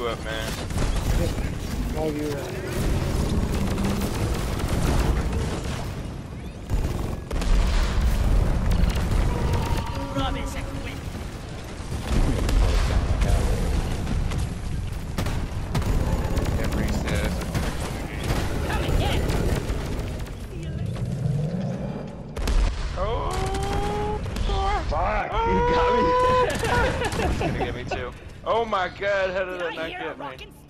up, man. Love you. Rubbish equipment. Can't reset. Come and get it. Oh, Fuck! oh. You got me. It's gonna get me too. Oh my god, how did Did that I not hear a get me? rockin'